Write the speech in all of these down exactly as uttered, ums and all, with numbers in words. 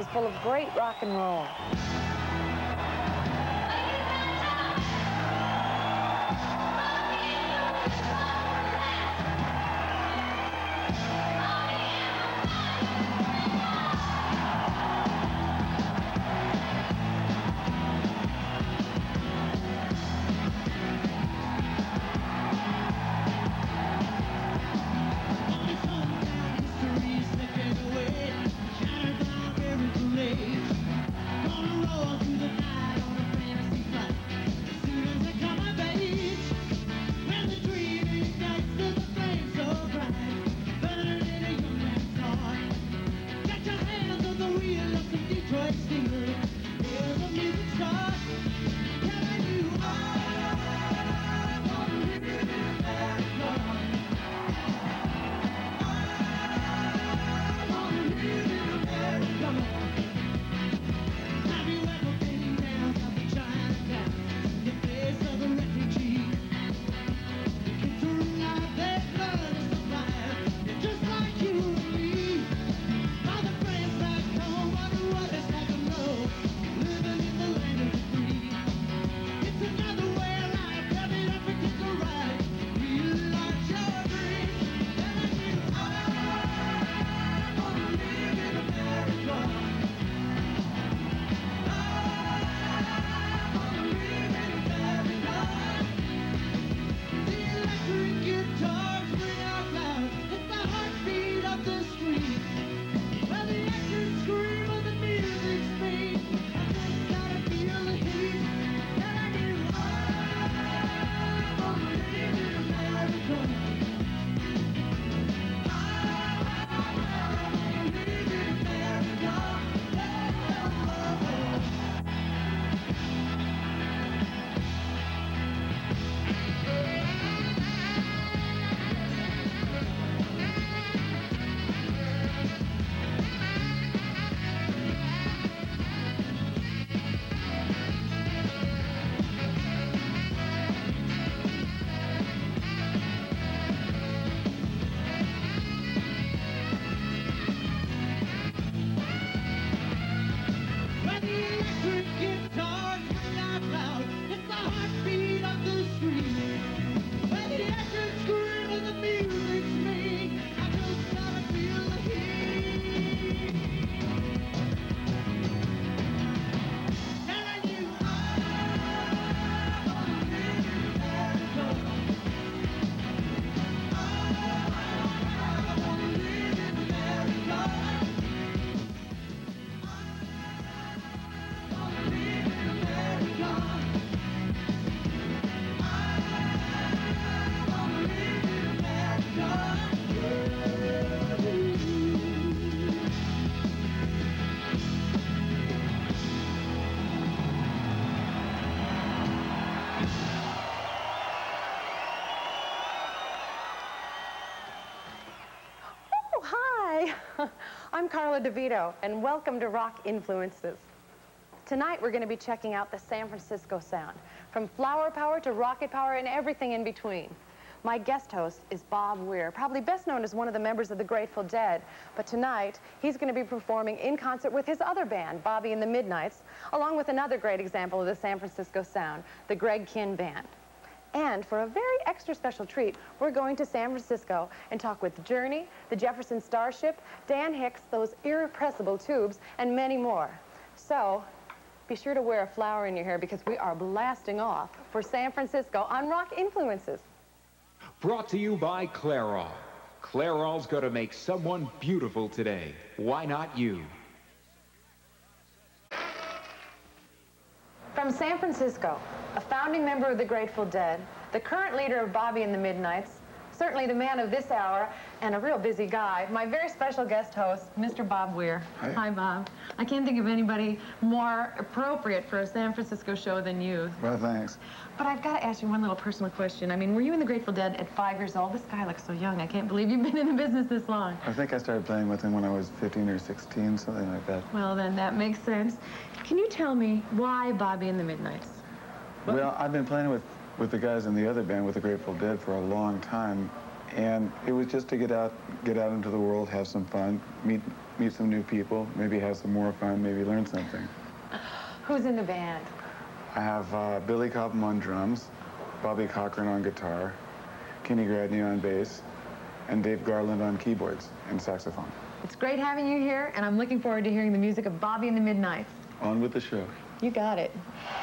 full of great rock and roll. I'm Carla DeVito, and welcome to Rock Influences. Tonight, we're going to be checking out the San Francisco sound, from flower power to rocket power and everything in between. My guest host is Bob Weir, probably best known as one of the members of the Grateful Dead, but tonight, he's going to be performing in concert with his other band, Bobby and the Midnights, along with another great example of the San Francisco sound, the Greg Kihn Band. And for a very extra special treat, we're going to San Francisco and talk with Journey, the Jefferson Starship, Dan Hicks, those irrepressible Tubes, and many more. So, be sure to wear a flower in your hair because we are blasting off for San Francisco on Rock Influences. Brought to you by Clairol. Clairol's gonna make someone beautiful today. Why not you? From San Francisco, a founding member of the Grateful Dead, the current leader of Bobby and the Midnights, certainly the man of this hour, and a real busy guy, my very special guest host, Mister Bob Weir. Hi. Hi, Bob. I can't think of anybody more appropriate for a San Francisco show than you. Well, thanks. But I've got to ask you one little personal question. I mean, were you in the Grateful Dead at five years old? This guy looks so young. I can't believe you've been in the business this long. I think I started playing with him when I was fifteen or sixteen, something like that. Well, then that makes sense. Can you tell me why Bobby and the Midnights? What? Well, I've been playing with, with the guys in the other band, with the Grateful Dead, for a long time. And it was just to get out, get out into the world, have some fun, meet, meet some new people, maybe have some more fun, maybe learn something. Who's in the band? I have uh, Billy Cobham on drums, Bobby Cochran on guitar, Kenny Gradney on bass, and Dave Garland on keyboards and saxophone. It's great having you here, and I'm looking forward to hearing the music of Bobby and the Midnights. On with the show. You got it.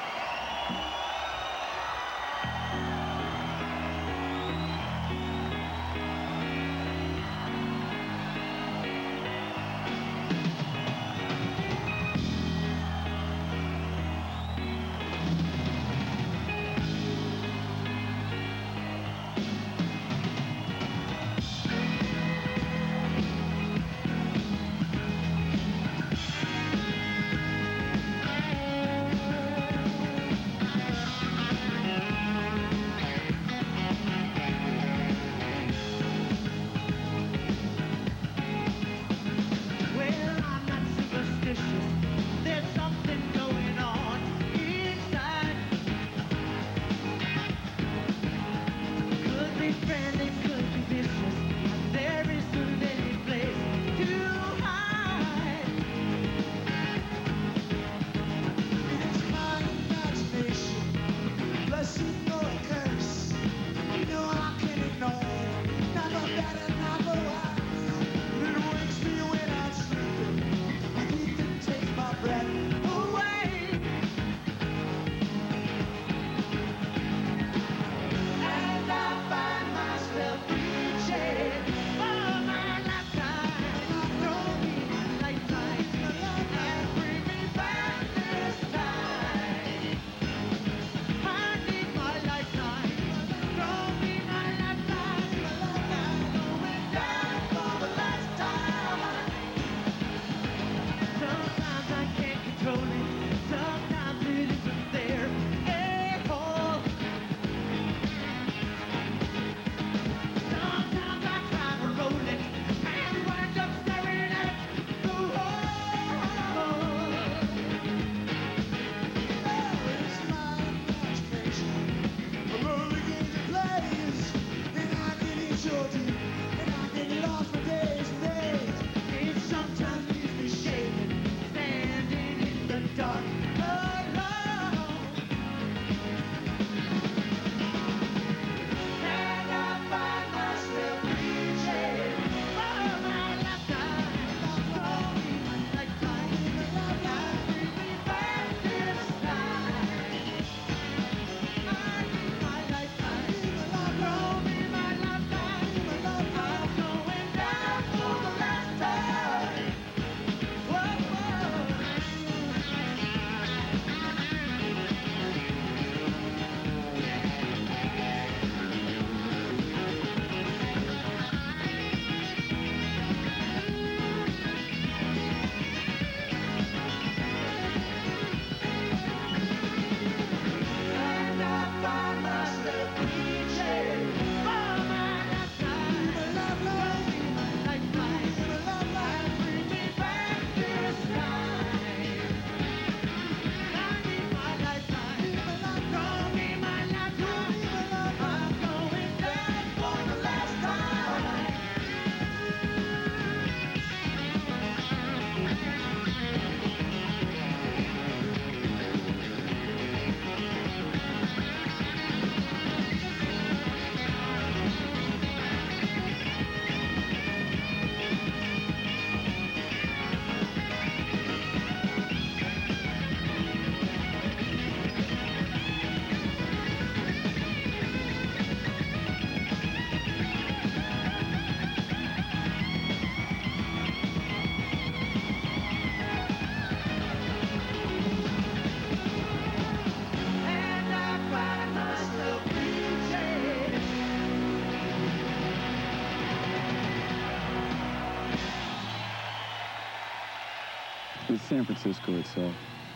It's San Francisco itself.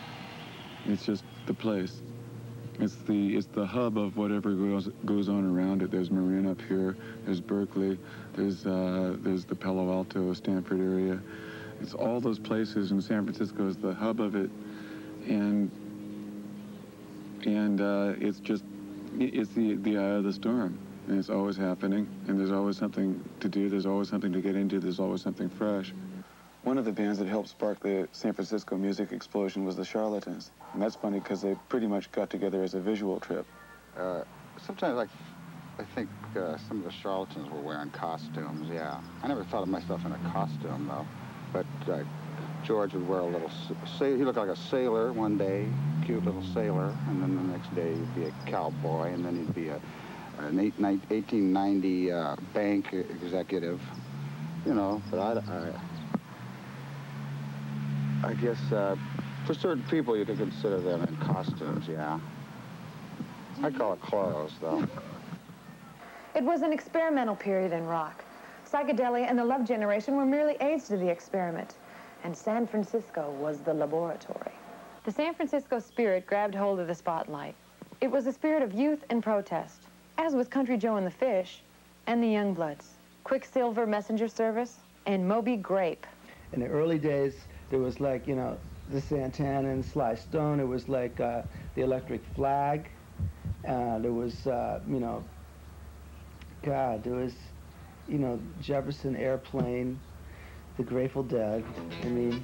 It's just the place. It's the it's the hub of whatever goes goes on around it. There's Marin up here. There's Berkeley. There's uh, there's the Palo Alto, Stanford area. It's all those places, and San Francisco is the hub of it. And and uh, it's just it's the the eye of the storm. and it's always happening, and there's always something to do, there's always something to get into, there's always something fresh. One of the bands that helped spark the San Francisco music explosion was the Charlatans. And that's funny because they pretty much got together as a visual trip. Uh, sometimes I, I think uh, some of the Charlatans were wearing costumes, yeah. I never thought of myself in a costume, though. But uh, George would wear a little, sa he looked like a sailor one day, cute little sailor, and then the next day he'd be a cowboy, and then he'd be a, an eight, eighteen ninety uh, bank executive, you know, but I, I I guess uh, for certain people you could consider them in costumes, yeah. I call it clothes, though. It was an experimental period in rock. Psychedelia and the Love Generation were merely aids to the experiment, and San Francisco was the laboratory. The San Francisco spirit grabbed hold of the spotlight. It was a spirit of youth and protest, as with Country Joe and the Fish, and the Youngbloods, Quicksilver Messenger Service, and Moby Grape. In the early days, there was like, you know, the Santana and Sly Stone. It was like uh, the Electric Flag. Uh, there was, uh, you know, God, there was, you know, Jefferson Airplane, the Grateful Dead. I mean...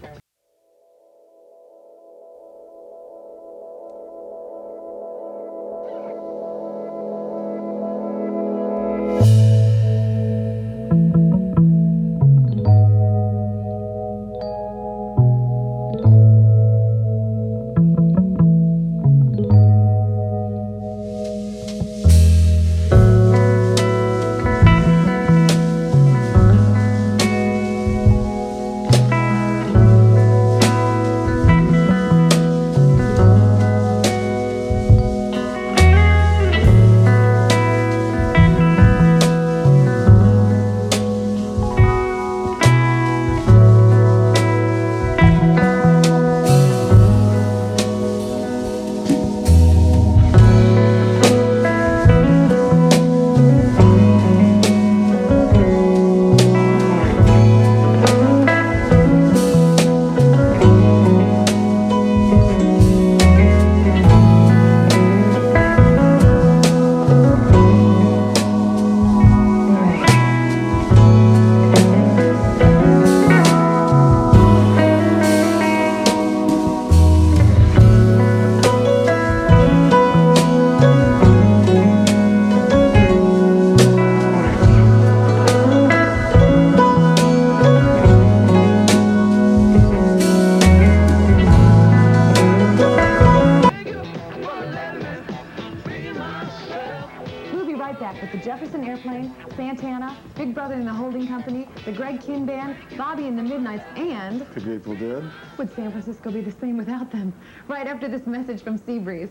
With the Jefferson Airplane, Santana, Big Brother and the Holding Company, the Greg Kihn Band, Bobby and the Midnights, and... The Grateful Dead? Would San Francisco be the same without them? Right after this message from Seabreeze.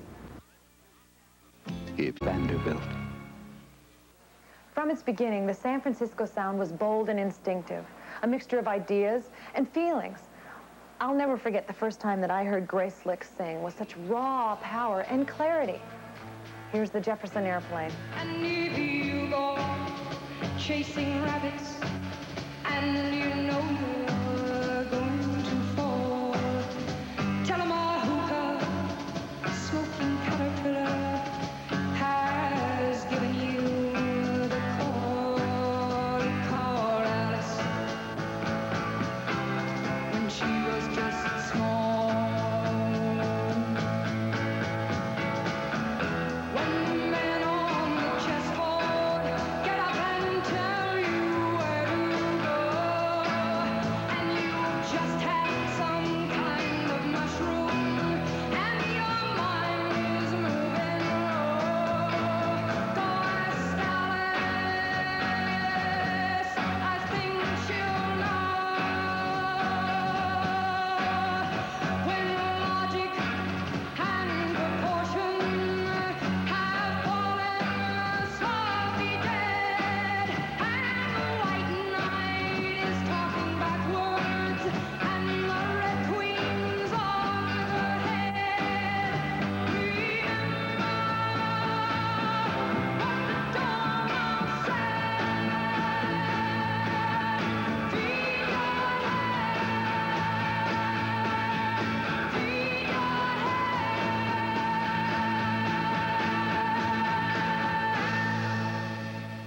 It's Vanderbilt. From its beginning, the San Francisco sound was bold and instinctive, a mixture of ideas and feelings. I'll never forget the first time that I heard Grace Slick sing with such raw power and clarity. Here's the Jefferson Airplane. And if you go chasing rabbits, and you know you're going to fall, tell 'em a hookah, smoking caterpillar, has given you the call. Call Alice when she was just small.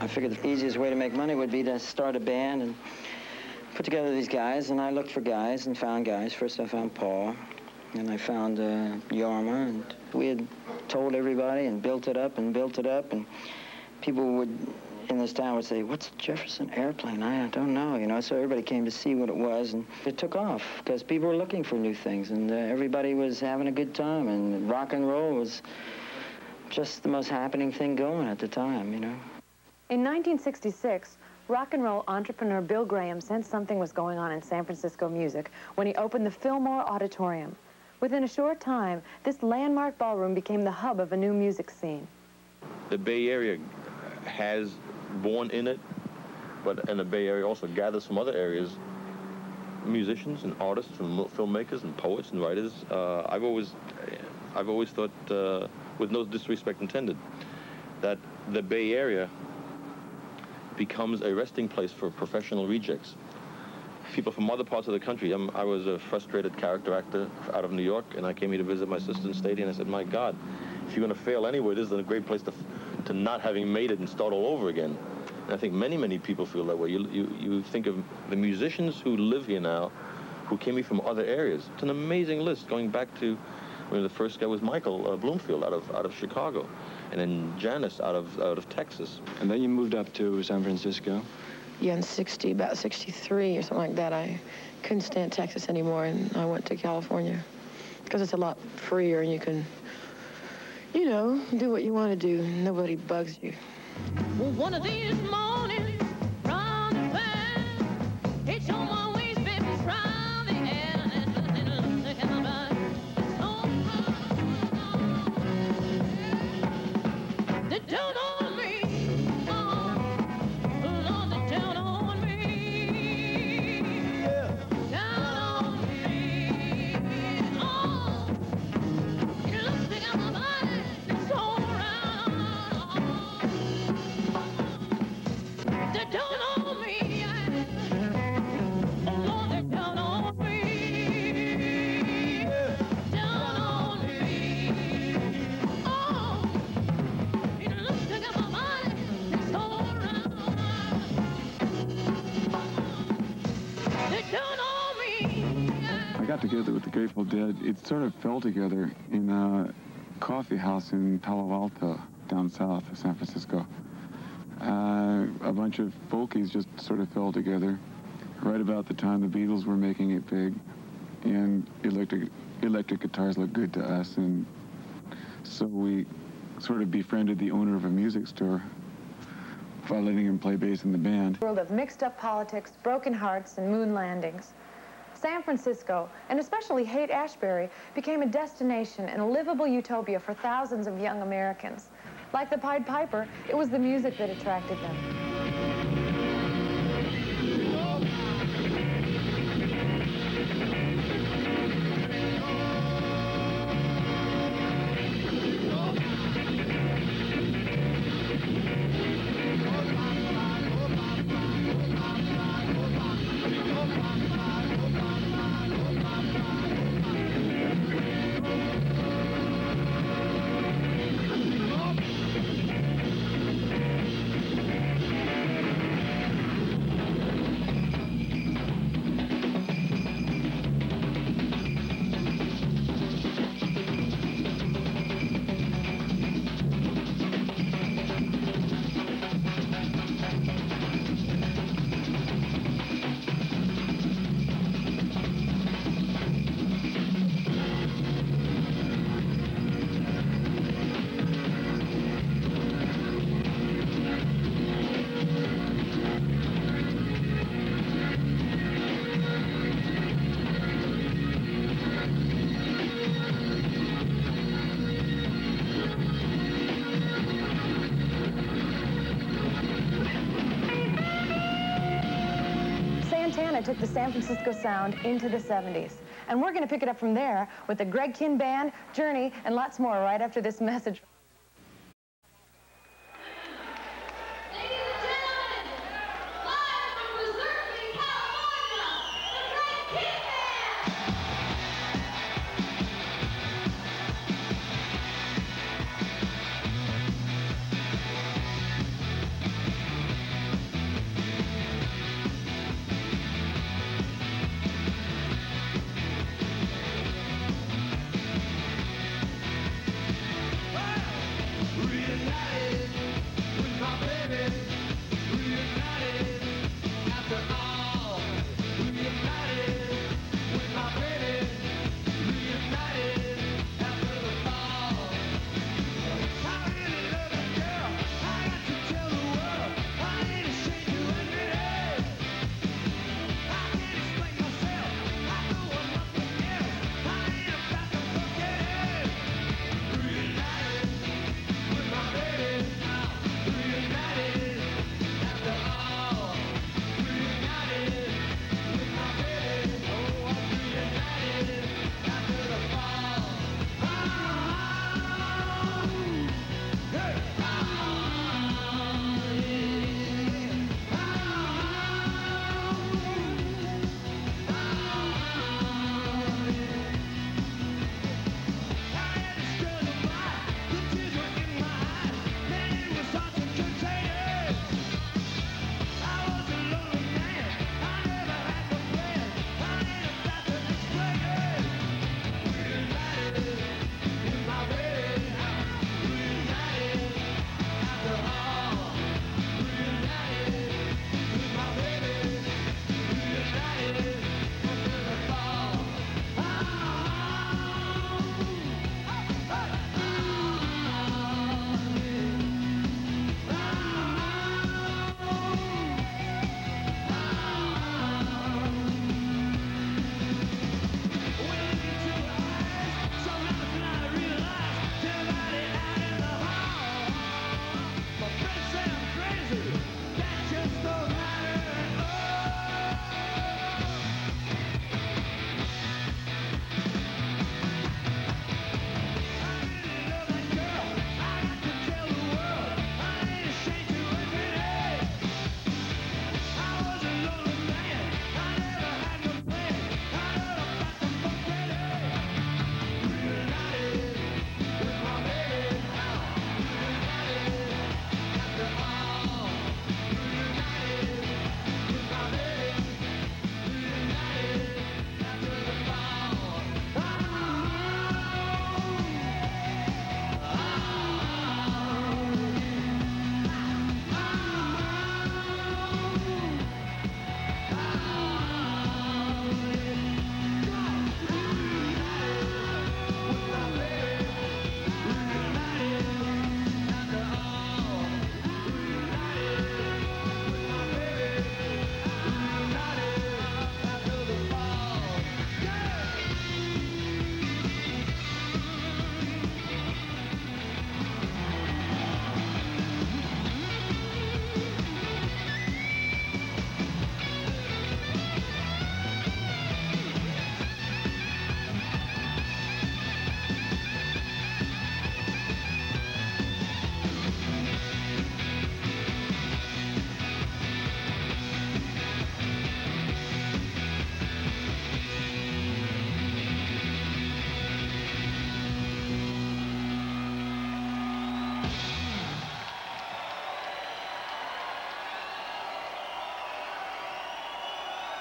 figured the easiest way to make money would be to start a band and put together these guys, and I looked for guys and found guys. First I found Paul, and I found uh, Yarma, and we had told everybody and built it up and built it up, and people would, in this town, would say, what's a Jefferson Airplane? I don't know, you know, so everybody came to see what it was, and it took off, because people were looking for new things, and uh, everybody was having a good time, and rock and roll was just the most happening thing going at the time, you know. In nineteen sixty-six, rock and roll entrepreneur Bill Graham sensed something was going on in San Francisco music when he opened the Fillmore Auditorium. Within a short time, this landmark ballroom became the hub of a new music scene. The Bay Area has born in it, but and the Bay Area also gathers from other areas musicians and artists and filmmakers and poets and writers. Uh, I've always, I've always thought, uh, with no disrespect intended, that the Bay Area becomes a resting place for professional rejects. People from other parts of the country. I'm, I was a frustrated character actor out of New York, and I came here to visit my sister in Stady, and I said, my God, if you're going to fail anyway, this is a great place to, to not having made it and start all over again. And I think many, many people feel that way. You, you, you think of the musicians who live here now, who came here from other areas. It's an amazing list, going back to when the first guy was Michael uh, Bloomfield out of, out of Chicago, and then Janice out of, out of Texas. And then you moved up to San Francisco? Yeah, in sixty, about sixty-three or something like that, I couldn't stand Texas anymore, and I went to California because it's a lot freer, and you can, you know, do what you want to do. Nobody bugs you. Well, one of these mornings, round the bend, it's on my waist, baby, round the end, and and look at my body. They're down on me, oh, Lord, they're down on me, down on me, oh, you look at my body, it's all around, they're down on me, oh, Lord, they're down on me, down on me, oh. I got together with the Grateful Dead. It sort of fell together in a coffee house in Palo Alto, down south of San Francisco. Uh, a bunch of folkies just sort of fell together right about the time the Beatles were making it big, and electric electric guitars looked good to us, and so we sort of befriended the owner of a music store by letting him play bass in the band. A world of mixed-up politics, broken hearts, and moon landings. San Francisco, and especially Haight-Ashbury, became a destination and a livable utopia for thousands of young Americans. Like the Pied Piper, it was the music that attracted them. Took the San Francisco sound into the seventies. And we're going to pick it up from there with the Greg Kihn Band, Journey, and lots more right after this message.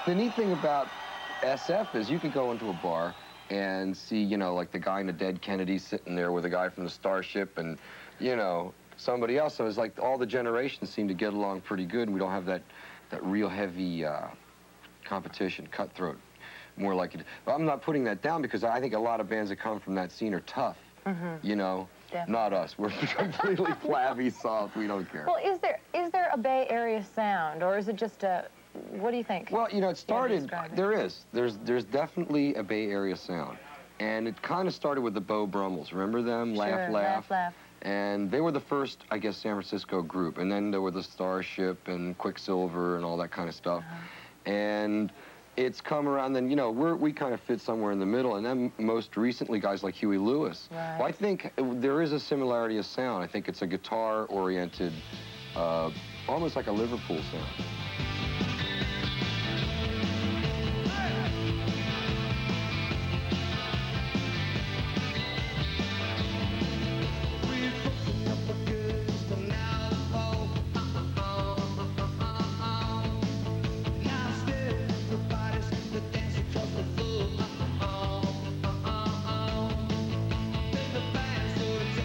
the neat thing about S F is you could go into a bar and see, you know, like the guy in the Dead Kennedy sitting there with a guy from the Starship and, you know, somebody else. So it's like all the generations seem to get along pretty good, and we don't have that, that real heavy uh, competition, cutthroat, more like it. But I'm not putting that down because I think a lot of bands that come from that scene are tough, Mm-hmm. you know? Definitely. Not us. We're completely flabby, soft. We don't care. Well, is there is there a Bay Area sound, or is it just a, what do you think? Well, you know, it started, describe it. there is. There's, there's definitely a Bay Area sound. And it kind of started with the Beau Brummels. Remember them? Sure, Laugh, Laugh, Laugh. And they were the first, I guess, San Francisco group. And then there were the Starship and Quicksilver and all that kind of stuff. Uh-huh. And it's come around, then, you know, we're, we kind of fit somewhere in the middle. And then most recently, guys like Huey Lewis. Right. Well, I think there is a similarity of sound. I think it's a guitar-oriented, uh, almost like a Liverpool sound.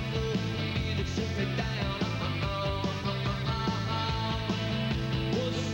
Was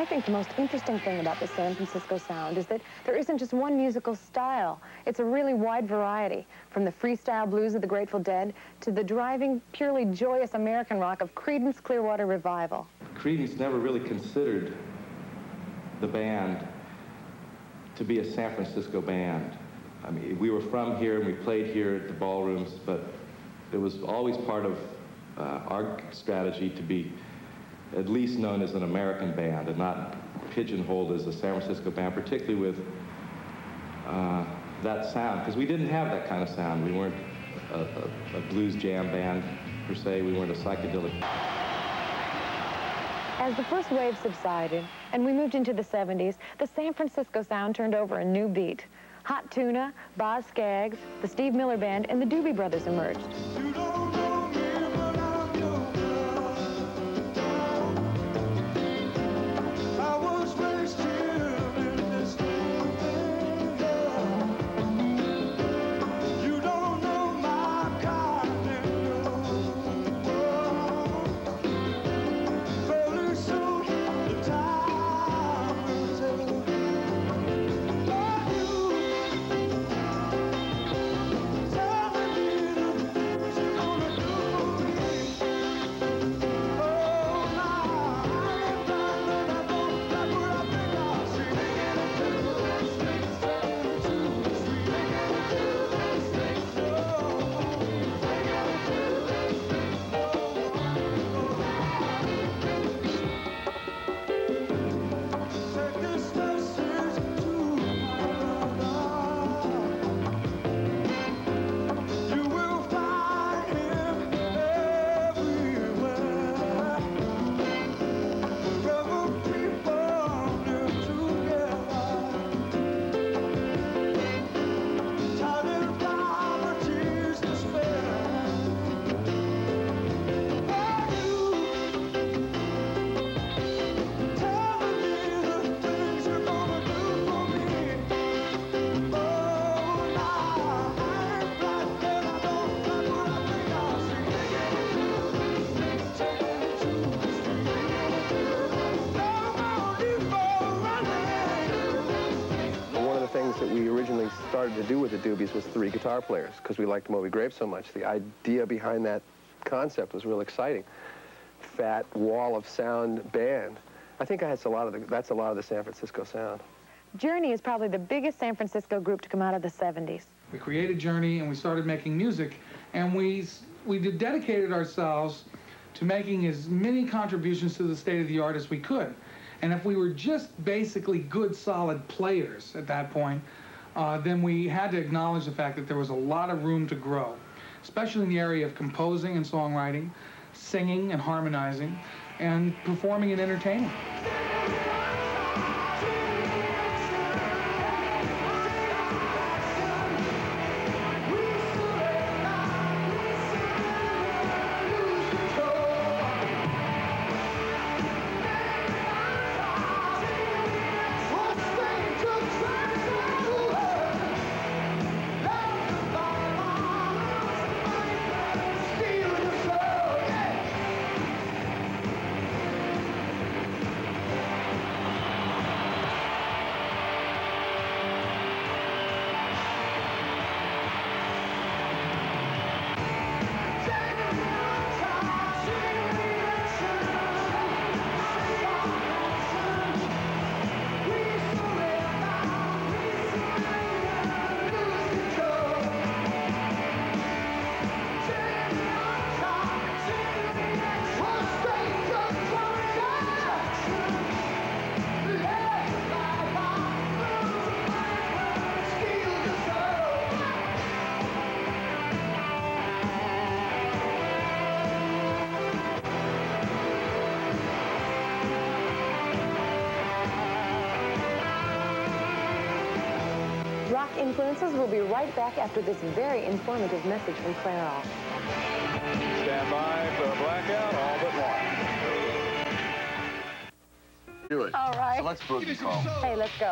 think the most interesting thing about the San Francisco sound is that there isn't just one musical style. It's a really wide variety, from the freestyle blues of the Grateful Dead to the driving, purely joyous American rock of Creedence Clearwater Revival. Creedence never really considered the band to be a San Francisco band. I mean, we were from here and we played here at the ballrooms, but it was always part of uh, our strategy to be at least known as an American band and not pigeonholed as a San Francisco band, particularly with uh, that sound, because we didn't have that kind of sound. We weren't a, a, a blues jam band, per se. We weren't a psychedelic. As the first wave subsided and we moved into the seventies, the San Francisco sound turned over a new beat. Hot Tuna, Boz Scaggs, the Steve Miller Band, and the Doobie Brothers emerged. That we originally started to do with the Doobies was three guitar players, because we liked Moby Grape so much. The idea behind that concept was real exciting. Fat wall of sound band. I think that's a lot of the, that's a lot of the San Francisco sound. Journey is probably the biggest San Francisco group to come out of the seventies. We created Journey and we started making music, and we we dedicated ourselves to making as many contributions to the state of the art as we could. And if we were just basically good, solid players at that point, uh, then we had to acknowledge the fact that there was a lot of room to grow, especially in the area of composing and songwriting, singing and harmonizing, and performing and entertaining. Rock Influences will be right back after this very informative message from Clairol. Stand by for a blackout, all but one. Do it. All right. So let's boogie call. Hey, let's go.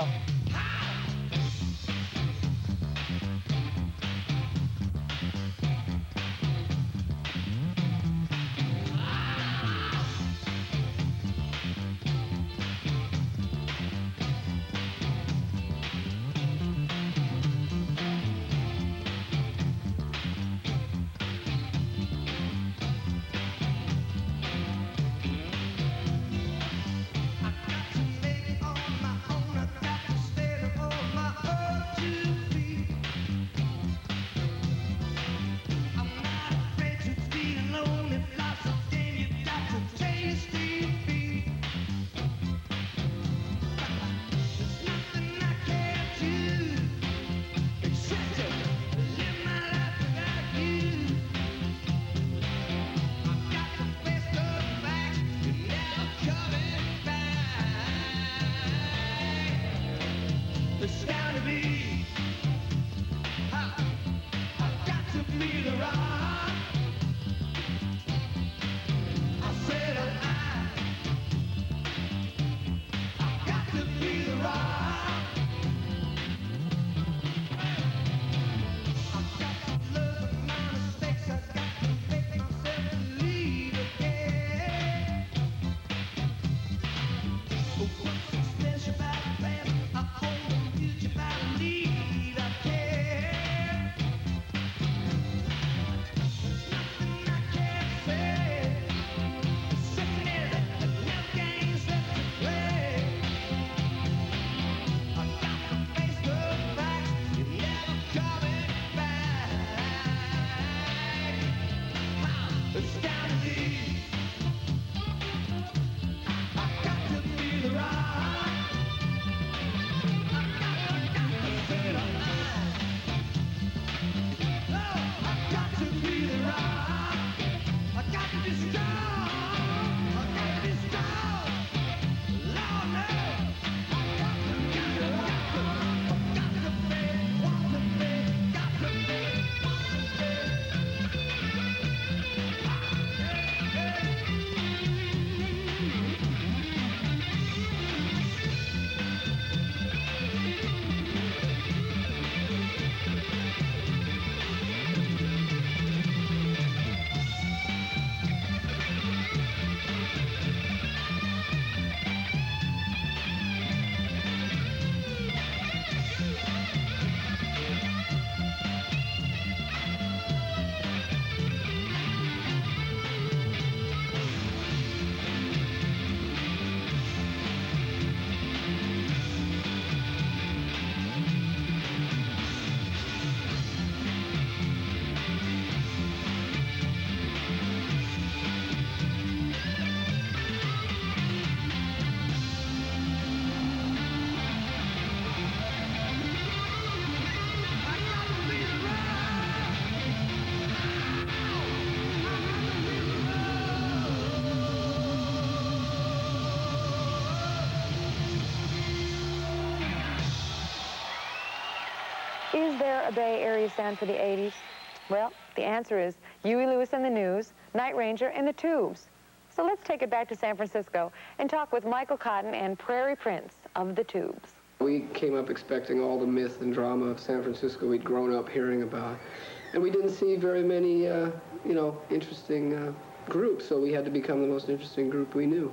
Is there a Bay Area sound for the eighties? Well, the answer is Huey Lewis and the News, Night Ranger, and the Tubes. So let's take it back to San Francisco and talk with Michael Cotton and Prairie Prince of the Tubes. We came up expecting all the myth and drama of San Francisco we'd grown up hearing about. And we didn't see very many, uh, you know, interesting uh, groups, so we had to become the most interesting group we knew.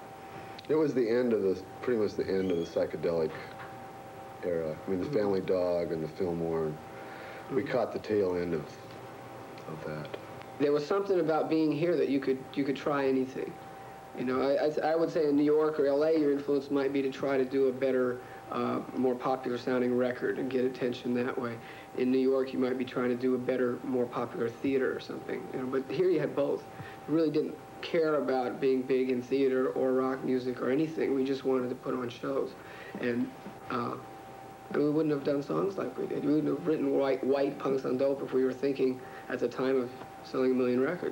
It was the end of the, pretty much the end of the psychedelic era. I mean, the Family Dog and the Fillmore. We caught the tail end of, of that. There was something about being here that you could you could try anything. You know, I, I, I would say in New York or L A, your influence might be to try to do a better, uh, more popular sounding record and get attention that way. In New York, you might be trying to do a better, more popular theater or something. You know, but here you had both. You really didn't care about being big in theater or rock music or anything. We just wanted to put on shows. And uh, we wouldn't have done songs like we did. We wouldn't have written White, White Punks on Dope if we were thinking at the time of selling a million records.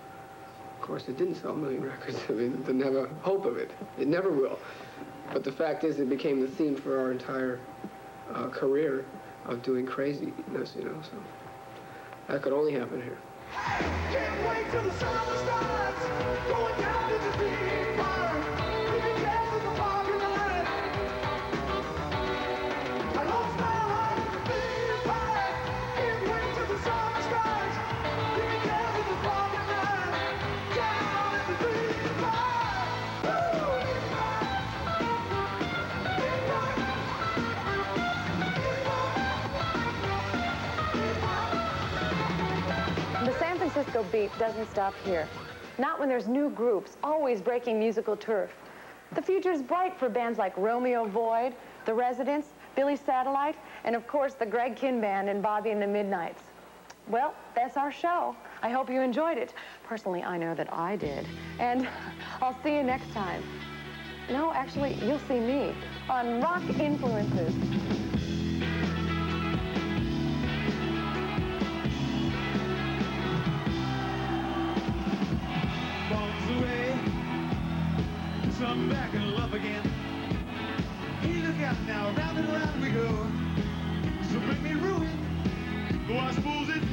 Of course, it didn't sell a million records. I mean, it didn't have a hope of it. It never will. But the fact is, it became the theme for our entire uh, career of doing craziness, you know, so that could only happen here. Can't wait till the summer starts, going down to the big bar, leaving gas in the parking lot. I lost my heart, being a pirate. Can't wait till the summer starts, leaving gas in the parking lot, down at the big bar. Woo! Big bar. Big bar. The San Francisco beat doesn't stop here. Not when there's new groups, always breaking musical turf. The future's bright for bands like Romeo Void, The Residents, Billy Satellite, and of course the Greg Kihn Band and Bobby and the Midnights. Well, that's our show. I hope you enjoyed it. Personally, I know that I did. And I'll see you next time. No, actually, you'll see me on Rock Influences. Away. Some back in love again. Hey, look out now, round and round we go. So bring me ruin, though I suppose it's